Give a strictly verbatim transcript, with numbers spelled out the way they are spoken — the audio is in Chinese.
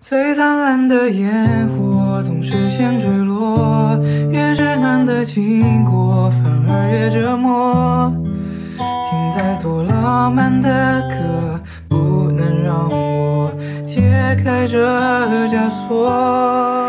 最灿烂的烟火总是先坠落，越是暖的经过，反而越折磨。听再多浪漫的歌，不能让我解开这枷锁。